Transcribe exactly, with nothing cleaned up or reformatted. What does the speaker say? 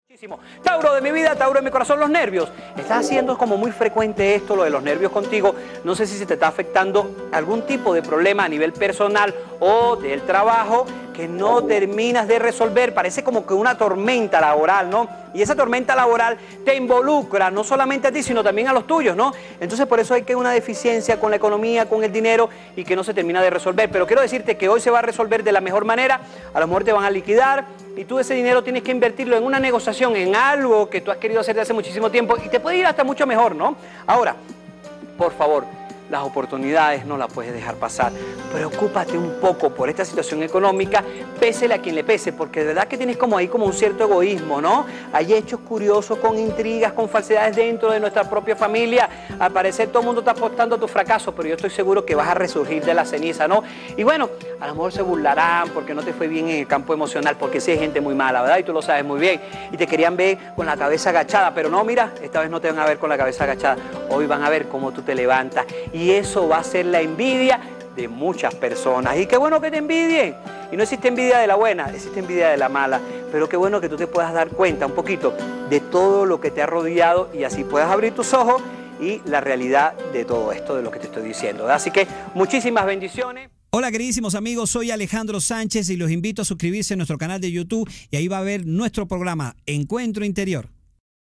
Muchísimo. Tauro de mi vida, Tauro de mi corazón, los nervios. Estás haciendo como muy frecuente esto, lo de los nervios contigo. No sé si se te está afectando algún tipo de problema a nivel personal o del trabajo que no terminas de resolver. Parece como que una tormenta laboral, ¿no? Y esa tormenta laboral te involucra no solamente a ti, sino también a los tuyos, ¿no? Entonces por eso hay que una deficiencia con la economía, con el dinero y que no se termina de resolver. Pero quiero decirte que hoy se va a resolver de la mejor manera. A lo mejor te van a liquidar y tú ese dinero tienes que invertirlo en una negociación, en algo que tú has querido hacer desde hace muchísimo tiempo y te puede ir hasta mucho mejor, ¿no? Ahora, por favor, las oportunidades no las puedes dejar pasar. Preocúpate un poco por esta situación económica, pésele a quien le pese, porque de verdad que tienes como ahí como un cierto egoísmo, ¿no? Hay hechos curiosos con intrigas, con falsedades dentro de nuestra propia familia. Al parecer todo el mundo está apostando a tu fracaso, pero yo estoy seguro que vas a resurgir de la ceniza, ¿no? Y bueno, a lo mejor se burlarán porque no te fue bien en el campo emocional, porque sí hay gente muy mala, ¿verdad? Y tú lo sabes muy bien. Y te querían ver con la cabeza agachada, pero no, mira, esta vez no te van a ver con la cabeza agachada. Hoy van a ver cómo tú te levantas. Y eso va a ser la envidia de muchas personas. Y qué bueno que te envidien. Y no existe envidia de la buena, existe envidia de la mala. Pero qué bueno que tú te puedas dar cuenta un poquito de todo lo que te ha rodeado y así puedas abrir tus ojos y la realidad de todo esto, de lo que te estoy diciendo, ¿verdad? Así que muchísimas bendiciones. Hola queridísimos amigos, soy Alejandro Sánchez y los invito a suscribirse a nuestro canal de YouTube y ahí va a ver nuestro programa Encuentro Interior.